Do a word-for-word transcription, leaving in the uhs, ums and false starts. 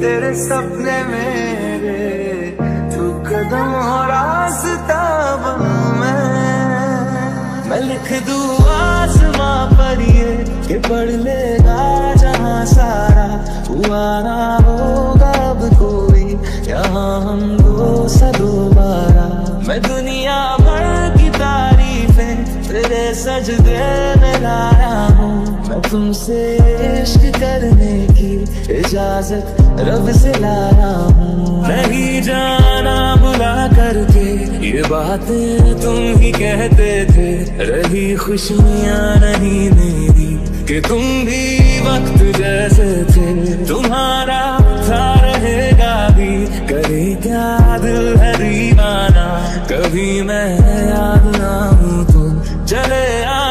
तेरे सपने मेरे, तू कदम हो रास्ता बनूं मैं। मैं लिख दूं आसमां पर ये कि पढ़ लेगा जहां सारा, हुआ ना होगा अब कोई यहाँ हम दो सा दोबारा। मैं दुनिया भर की तारीफें तेरे सजदे में लाया हूँ, मैं तुमसे इश्क करने की इजाजत रब से लाया हूँ। नहीं जाना बुला करके ये बातें तुम ही कहते थे, रही खुशियाँ नहीं मेरी कि तुम भी वक्त जैसे थे। तुम्हारा था रहेगा भी, करे क्या दिल है दीवाना, कभी मैं याद ना हूँ तो चले आ